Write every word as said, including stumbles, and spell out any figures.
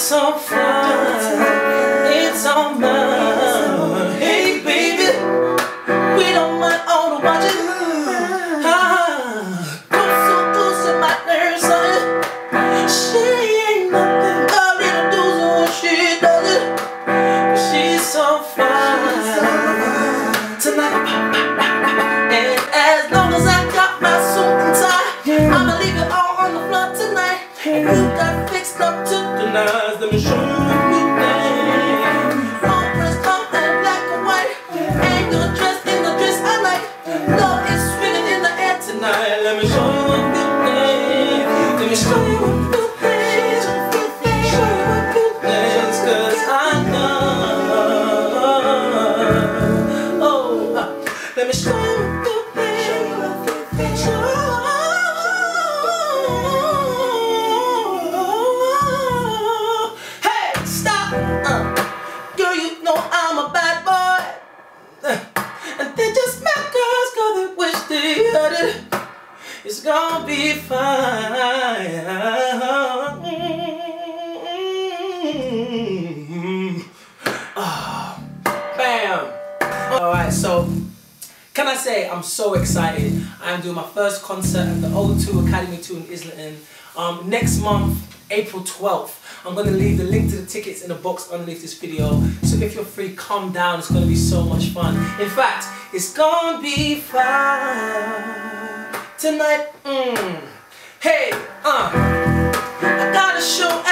It's all fine, it's all mine. Hey baby, we don't mind all the watching. Ah, close so close to my nerves, son. She ain't nothing but little do's when she does it. She's so fine tonight. And as long as I got my suit and tie, I'ma leave it all on the floor tonight. And you got fixed up to tonight. Let me show you a new thing. All dressed up in black and white, and you're dressed in the dress I like. Love is swimming in the air tonight. Let me show you a new thing. Let me show you a new thing. Show you a new things, 'cause I know. Oh, uh, let me show you a new thing. Show you I'm a bad boy, and they just make girls 'cause they wish they had it. It's gonna be fine. Oh, bam. Alright, so can I say I'm so excited. I'm doing my first concert at the O two Academy two in Islington um, next month, April twelfth. I'm going to leave the link to the tickets in the box underneath this video. So if you're free, come down. It's going to be so much fun. In fact, it's going to be fun tonight. Mm. Hey, uh, I got a show